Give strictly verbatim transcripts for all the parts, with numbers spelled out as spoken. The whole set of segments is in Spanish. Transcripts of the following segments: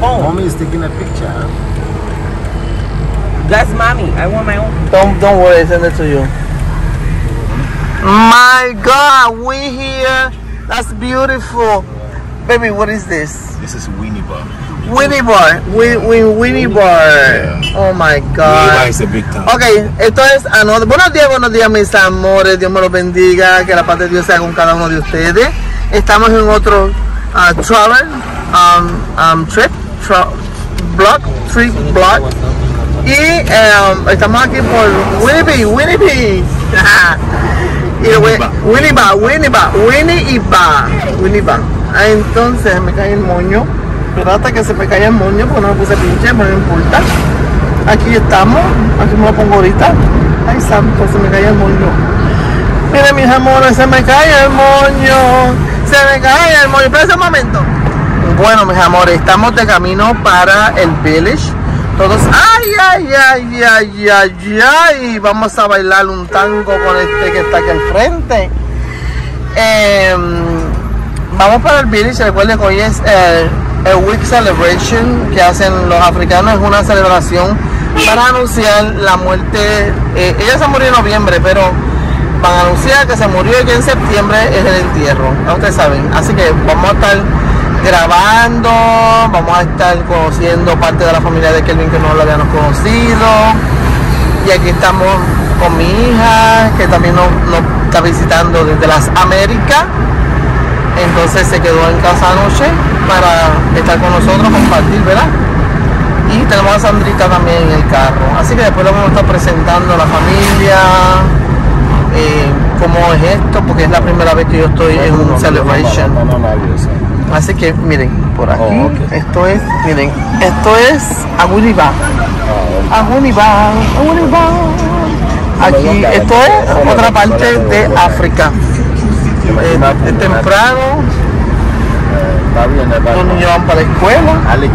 phone. Mommy is taking a picture. That's mommy. I want my own. Don't don't worry, I send it to you. My God, we here. That's beautiful. Baby, what is this? This is Winnie Bar. Winnie Bar. We, we, Winnie Bar. Yeah. Oh my Winnie God. Bar is a big town. Ok, esto es another. Buenos días, buenos días, mis amores. Dios me los bendiga. Que la paz de Dios sea con cada uno de ustedes. Estamos en otro uh, travel um, um, trip, tra block, trip block. Y um, estamos aquí por Winnipeg, Winnipeg. Y Winnie Bar, Winnie Bar, Winnie y Bar, Winnie Bar. Ah, entonces me cae el moño. Pero hasta que se me cae el moño porque no me puse pinche, pero no importa. Aquí estamos, aquí me lo pongo ahorita. Ay, santo, se me cae el moño. Miren, mis amores, se me cae el moño. Se me cae el moño. Espera un momento. Bueno, mis amores, estamos de camino para el Village. Todos, ay, ay, ay, ay, ay, ay. Vamos a bailar un tango con este que está aquí al frente. Eh, vamos para el Village. Recuerden que hoy es el, el Week Celebration que hacen los africanos. Es una celebración para anunciar la muerte. Eh, ella se murió en noviembre, pero van a anunciar que se murió y que en septiembre es el entierro. Ya ustedes saben. Así que vamos a estar grabando, vamos a estar conociendo parte de la familia de Kelvin que no lo habíamos conocido. Y aquí estamos con mi hija, que también nos, nos está visitando desde las Américas. Entonces se quedó en casa anoche para estar con nosotros, compartir, ¿verdad? Y tenemos a Sandrita también en el carro. Así que después le vamos a estar presentando a la familia, eh, cómo es esto, porque es la primera vez que yo estoy en un celebration. Así que miren, por aquí, oh, okay. Esto es, miren, esto es a Winnie Bar. A Winnie Bar, a Winnie Bar. Aquí, esto es otra parte de África. Eh, es temprano, los niños van para la escuela.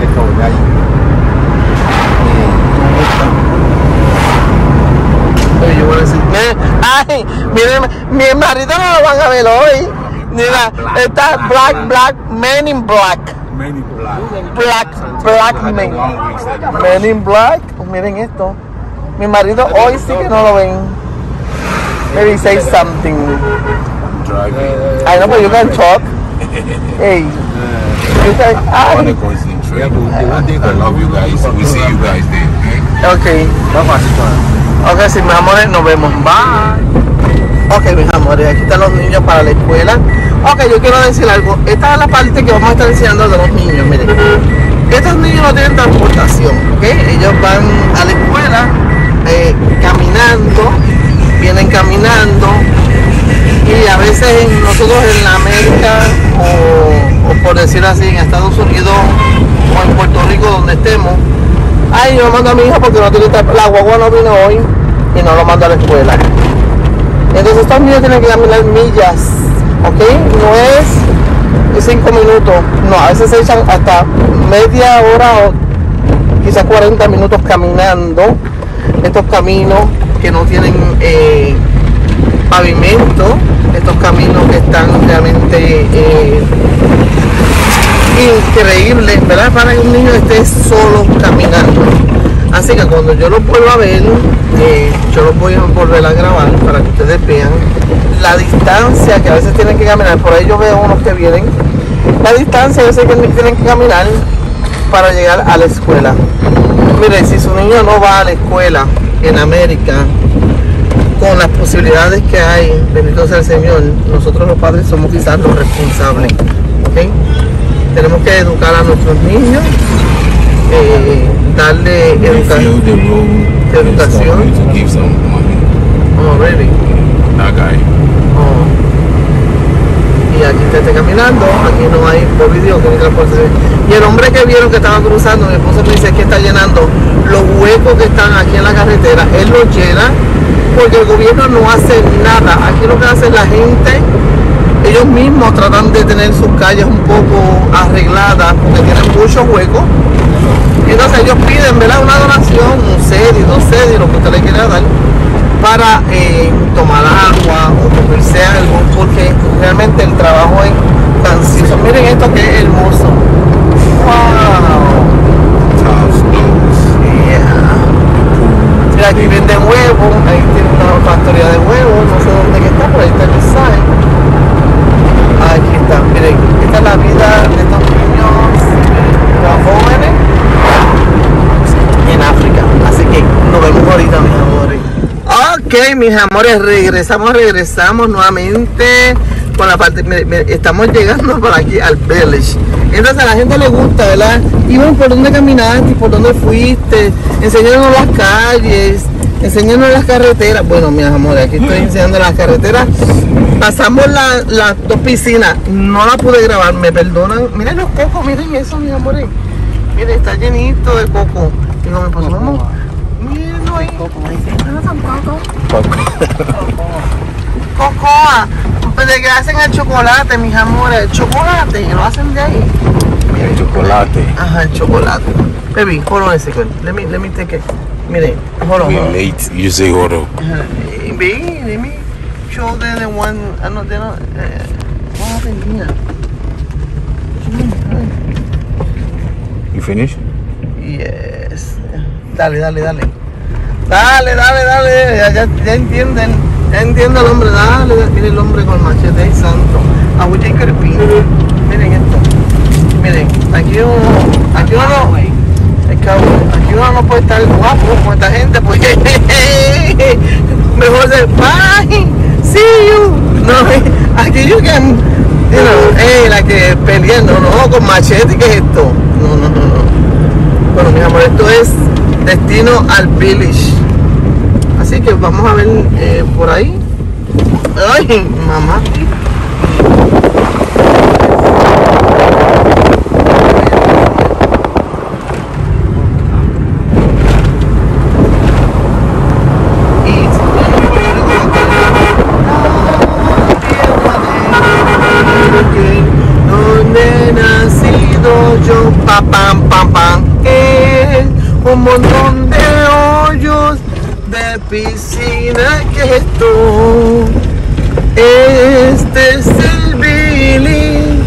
Oye, yo voy a decir, ay, miren, mi marido no lo van a ver hoy. Mira, está Black, Black, Men in Black. Men in Black. Black, Black Men. Men in Black. Miren esto. Mi marido hoy sí que no lo ven. Maybe say something. I know, but you can talk. Hey. You can, I want to concentrate. I love you guys. We see you guys there. Okay. Ok, sí, mis amores, nos vemos. Bye. Ok, mis amores, aquí están los niños para la escuela. Ok, yo quiero decir algo. Esta es la parte que vamos a estar enseñando de los niños. Miren, estos niños no tienen transportación, ¿ok? Ellos van a la escuela eh, caminando, vienen caminando. Y a veces nosotros en la América, o, o por decirlo así, en Estados Unidos o en Puerto Rico, donde estemos, ay, yo mando a mi hija porque no tiene, la guagua no vino hoy y no lo mando a la escuela. Entonces estos niños tienen que caminar millas, ¿ok? No es cinco minutos, no, a veces se echan hasta media hora o quizás cuarenta minutos caminando estos caminos que no tienen eh, pavimento, estos caminos que están realmente eh, increíbles, ¿verdad? Para que un niño esté solo caminando. Así que cuando yo los vuelva a ver, eh, yo los voy a volver a grabar para que ustedes vean la distancia que a veces tienen que caminar. Por ahí yo veo unos que vienen, la distancia a veces que tienen que caminar para llegar a la escuela. Mire, si su niño no va a la escuela en América, con las posibilidades que hay, bendito sea el Señor, nosotros los padres somos quizás los responsables, ¿okay? Tenemos que educar a nuestros niños, eh, darle educa educación. Oh, really? That guy. Oh. Y aquí usted está caminando, aquí no hay por video que ni transportación. Y el hombre que vieron que estaba cruzando, mi esposa me dice que está llenando los huecos que están aquí en la carretera, él los llena porque el gobierno no hace nada. Aquí lo que hace la gente, ellos mismos tratan de tener sus calles un poco arregladas porque tienen muchos huecos. Y entonces ellos piden, ¿verdad?, una donación, un cedi, dos cedi, lo que usted le quiera dar, para eh, tomar agua o comerse algo, porque realmente el trabajo es cansino. Miren esto que es hermoso. ¡Wow! Ok, mis amores, regresamos, regresamos nuevamente con la parte, me, me, estamos llegando por aquí al Village. Entonces a la gente le gusta, ¿verdad? Iván, ¿por dónde caminaste? ¿Por dónde fuiste? Enseñarnos las calles, enseñarnos las carreteras. Bueno, mis amores, aquí estoy enseñando las carreteras. Pasamos las la dos piscinas, no la pude grabar, me perdonan. Miren los cocos, miren eso, mis amores. Miren, está llenito de coco. Digo, mi esposo, vamos. Miren ahí. Cocoa, de que hacen el chocolate, mis amores, el chocolate, lo hacen de ahí. Mira, el chocolate. Ajá, el chocolate. Baby, hold on a second. Let me, let me take it. Miren, hold on. We're late. You say hold on. Baby, let me show them the one. I know they don't. Uh, what happened here? You finished? Yes. Dale, dale, dale. Dale, dale, dale. Ya, ya, ya entienden. Ya entiendo el hombre. Dale, dale. Mire el hombre con el machete. Ay, santo. I will take a pin. Miren esto. Miren, aquí uno. Aquí uno. Aquí uno no puede estar guapo con esta gente. Pues mejor ser bye. See you. No, aquí you can. You know, hey, la que peleando, no, con machete. ¿Qué es esto? No, no, no, no. Bueno, mis amores, esto es destino al Village. Así que vamos a ver eh, por ahí. Ay, mamá. Donde he nacido yo, pa pam pam pam. Es un montón de hoyos de piscina que es esto. Este es el Billy.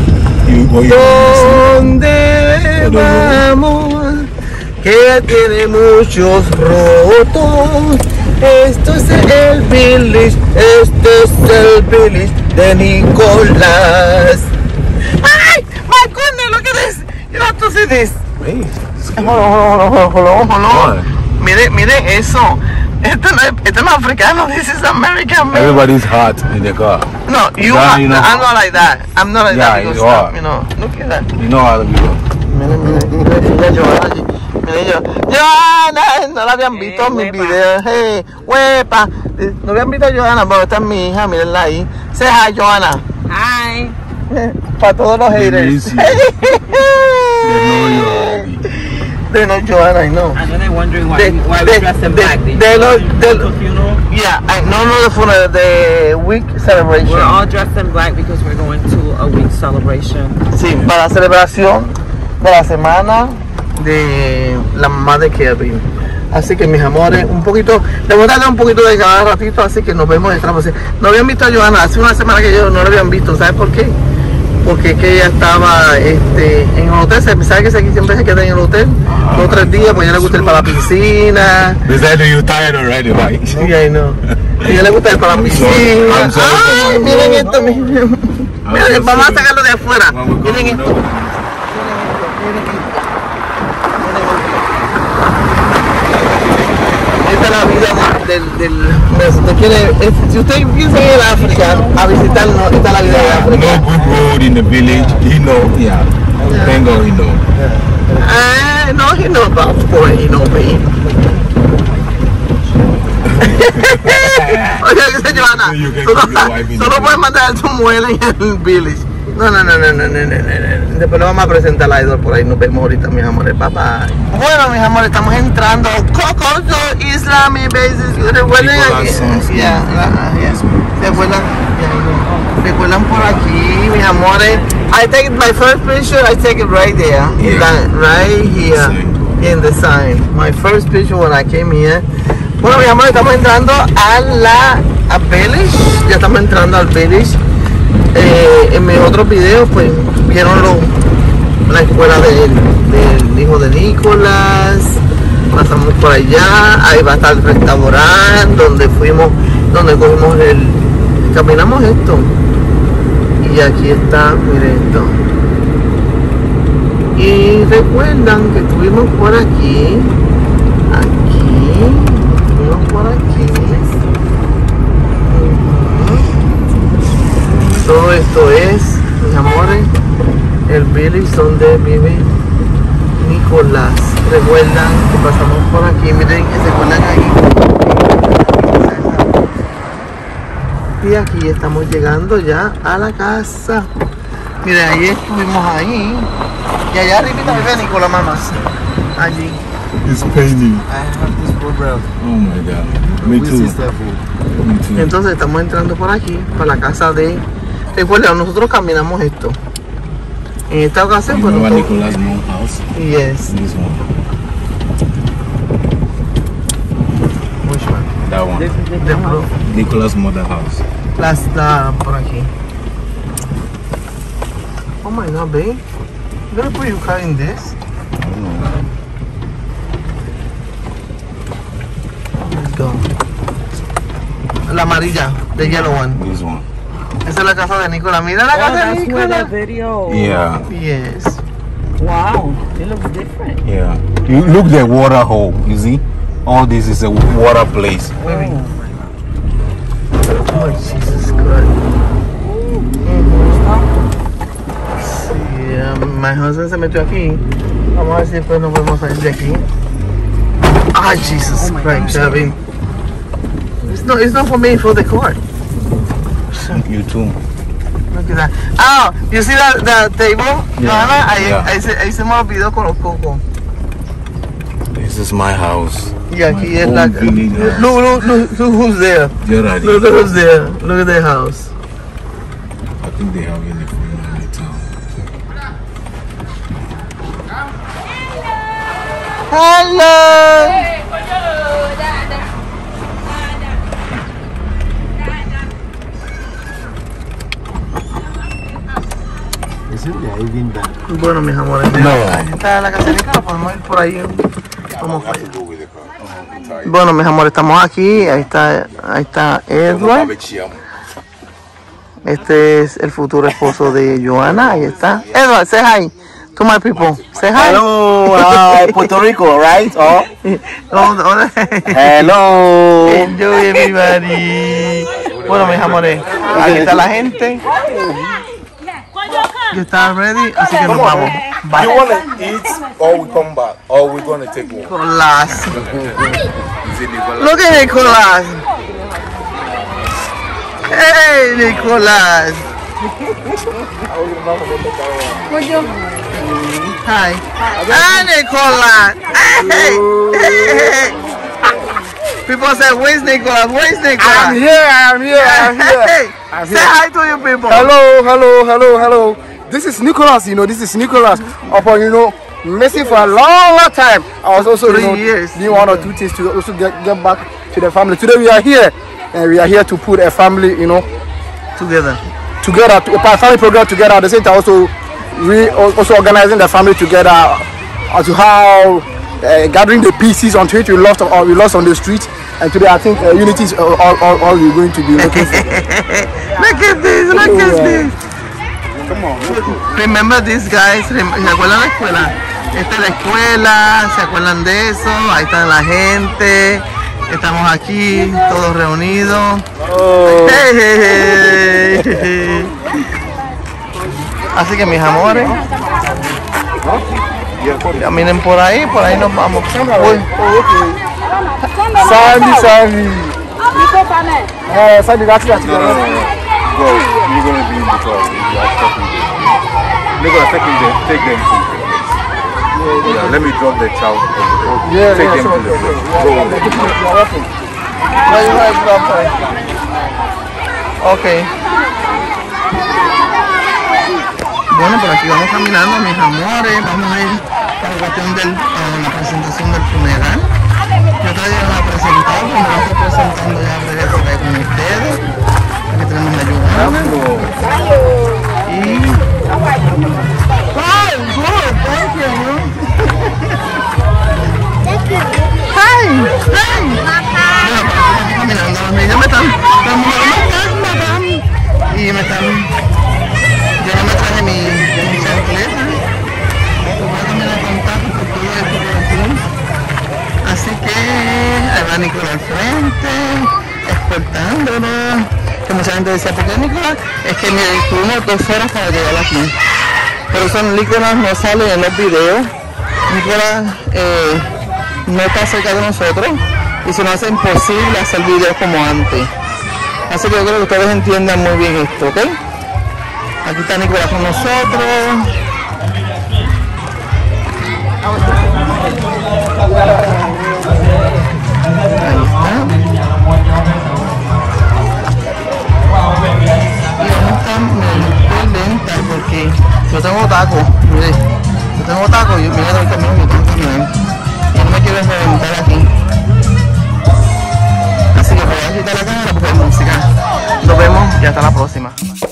Donde vamos, que tiene muchos rotos. Esto es el Village. Este es el Village de Nicolás. Ay, my goodness, look at this. You have to see this. Wait. Hold on, hold on, hold on, hold on. Mire, mire eso. Esto no, es, esto no es africano. This is American, man. Everybody's hot in the car. No, you Yeah, are, you know. I'm not like that. I'm not like Yeah, that. Because, you are. You know, look at that. You know how to be. Mire, mire, mire, mire, Johanna allí. Mire yo. Johanna, no la habían visto Hey, en mis huepa. videos. Hey, huepa. No habían visto a Johanna, pero esta es mi hija, mírenla ahí. Say hi, Johanna. Hi. Para todos los They haters. miss you. They know you're happy. They know Johanna, I know. I know they're wondering why, De- we, why de- we dress in de- black. They de lo- you de- go to a funeral. Yeah, I, no, no, the funeral, the week celebration. We're all dressed in black because we're going to a week celebration. Sí, para la celebración de la semana de la mamá de Kevin. Así que mis amores, un poquito, les voy a dar un poquito de cada ratito, así que nos vemos detrás. No habían visto a Johanna, hace una semana que yo no la habían visto, ¿sabes por qué? Porque que ella estaba este, en el hotel, ¿sabes que se- siempre se queda en el hotel? Dos o tres días, pues a ella le gusta ir para la piscina. They said you're tired already, right? Sí, I know. A ella le gusta ir para la I'm piscina. sorry, I'm sorry for Ay, my miren role. esto, miren. Miren, vamos a sacarlo de afuera. When we Miren come, esto. we know. Esta es la vida del... del, del si usted quiere, es- si usted piensa ir a África a visitarnos, esta es la vida de África. No good road in the village. You know, yeah. Thank God, you know. Ah, no, he knows about sport, he knows me. Oye, dice Johanna, You can solo, keep your wife in solo the puedes mandar a tu mujer en el Village. No, no, no, no, no, no, no, no, no. Después lo vamos a presentar a Idol por ahí. Nos vemos ahorita, mis amores. Bye bye. Bueno, mis amores, estamos entrando. Cocoso Islamic Bases. Recuerden aquí. Nicolás Sons. Ya, la- ya. Recuerdan. ya, Recuerdan por aquí, mis amores. I take my first picture. I take it right there. Yeah. Like, right here. Sign. In the sign. My first picture when I came here. Bueno, mis amores, estamos entrando a la a Village. Ya estamos entrando al Village. Eh, en mis otros videos, pues, vieron lo, la escuela del, del hijo de Nicolás. Pasamos por allá. Ahí va a estar el restaurante donde fuimos, donde cogimos el. Caminamos esto. Y aquí está, miren esto. Y recuerdan que estuvimos por aquí. Aquí. Estuvimos por aquí. todo esto es, mis amores, el village donde vive Nicolás. Recuerdan que pasamos por aquí, miren, se acuerdan ahí. Y aquí estamos llegando ya a la casa. Miren, ahí estuvimos ahí. Y allá arriba vive Nicolás, mamás. Allí. It's paining. I have this food, bro. Oh my god. Me We too. see that food. Me too. Entonces estamos entrando por aquí, para la casa de... Recuerden, nosotros caminamos esto. En esta ocasión, pues Remember nosotros... Nicolas' mom house? Yes. This one. Which one? That one. This is the The blue. Nicolas' mother house. La está por aquí. Oh my god, babe. I'm gonna put you car in this. I don't know. Let's go. La amarilla, the yellow one. This one. Esa es la casa de Nicolás. Mira la Oh, casa de that's where that Nicolás. video. Yeah. Yes. Wow, it looks different. Yeah. You look the water hole. You see? All this is a water place. Baby. Oh. Oh, Jesus Christ. Sí, um, my husband se metió aquí. Vamos a ver si después nos podemos salir de aquí. Ah, Jesus Oh my Christ, God. Kevin. It's not, it's not for me, it's for the car. You too. Look at that. Oh, you see that the table? Yeah, Johanna, ahí, yeah. ahí, se, ahí se me olvidó con los cocos. This is my house. Y aquí My es la... own village house. Look, look, look, look who's there. Gerard, Look, look who's there. Look at the house. I think they have uniform in the town. Hello. Is it? Yeah, even that. Bueno, mis amores, No. ahí está la casa de Nicolás, podemos ir por ahí. Vamos para allá. Go with the car. I'm tired. Bueno, mis amores, estamos aquí. Ahí está, ahí está Edward. Este es el futuro esposo de Johanna. Ahí está. Edward, say hi to my people. Say hi. Hello, uh, Puerto Rico, right? Oh, Oh, oh, hello. Enjoy everybody. Bueno, mis amores, aquí está la gente. Ya está ready, así que nos vamos. Bye. want to eat or we come back? Or we're going to take one? Nicolás. Look at Nicolás. Hey, Nicolás. Hi. Hi, Nicolás. Hey, hey. People say, where's Nicolás? Where's Nicolás? I'm here, I'm here, I'm here. Hey, I'm say here. hi to your people. Hello, hello, hello, hello. This is Nicholas, you know, this is Nicholas. Upon, you know, missing for a long, long time. I was also, you Three know, years. doing one or two things to also get, get back to the family. Today we are here, and we are here to put a family, you know, Together. together, to, a family program together. At the same time, also, we also organizing the family together as to how uh, gathering the pieces on which we lost, or we lost on the street. And today, I think uh, unity is all, all, all, all we're going to be looking for. Look at this, look at Yeah. this. Remember these guys, Rem- ¿se acuerdan de la escuela? Esta es la escuela, ¿se acuerdan de eso? Ahí está la gente, estamos aquí, todos reunidos. Oh. Hey, hey, hey, hey. Así que mis amores, caminen por ahí, por ahí nos vamos. Uy, Sandy, Sandy. Uh, Sandy, that's that's No, no, no, no. Go. You're going to be in the car. You are talking to them. You're going to take them, take them to the place. Yeah, let me drop the child. Yeah, Take yeah, them sure, to the sure, place. sure. Go Yeah, with yeah, them. yeah, yeah, okay. no, you have to drop her. Okay. Bueno, por aquí vamos caminando, mis amores. Vamos a ir a la cuestión de la presentación del funeral. Yo todavía no la he presentado, pero me la estoy presentando ya breve por ahí con ustedes. Aquí tenemos la Johanna. Y... Hi, good, thank you. Hi, hi. Bueno, por aquí vamos caminando. Los niños me están... madame. Y me están... Yo no me traje mi, mi chancleta. Voy a caminar con tacos por todo esto por aquí. Así que ahí va Nicolás al frente, exportándonos. Que mucha gente gente decía, ¿por qué Nicolás? Es que mire, tuvimos dos horas para llegar aquí. Por eso Nicolás no sale en los videos. Nicolás eh, no está cerca de nosotros y se nos hace imposible hacer videos como antes. Así que yo creo que ustedes entiendan muy bien esto, ¿ok? Aquí está Nicolás con nosotros. Ahí está. Y vamos a estar muy lenta porque yo tengo taco, mire, yo tengo taco y yo vine del camión y tengo que caminar. Y no me quiero reventar aquí. Así que voy a quitar la cámara porque hay música. Nos vemos y hasta la próxima.